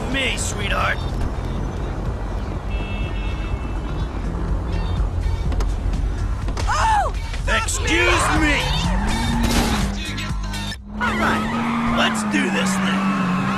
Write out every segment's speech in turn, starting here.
me, sweetheart. Oh! Excuse me! Alright, let's do this thing.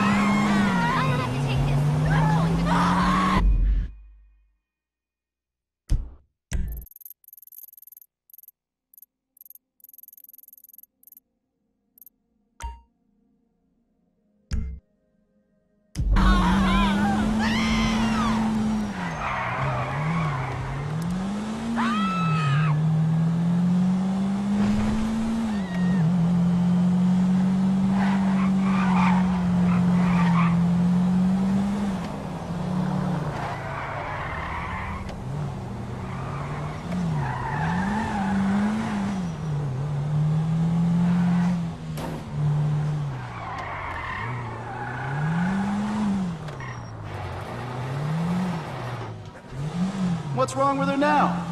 What's wrong with her now?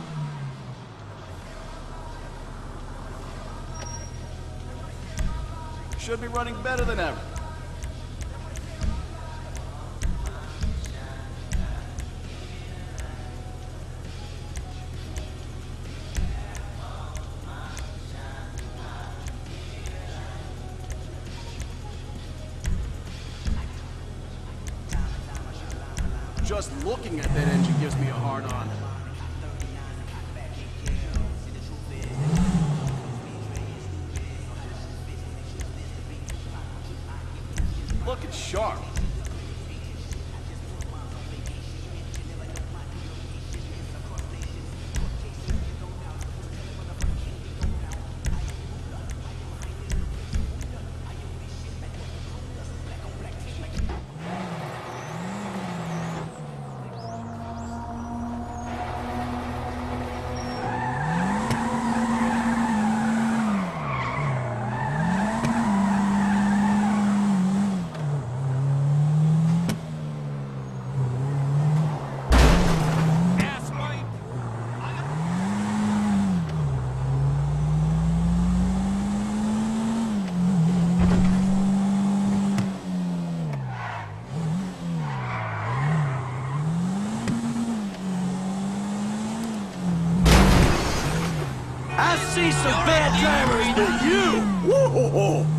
Should be running better than ever. Just looking at that engine gives me a hard-on. Looking sharp. I see some bad drivers, but you! Whoa!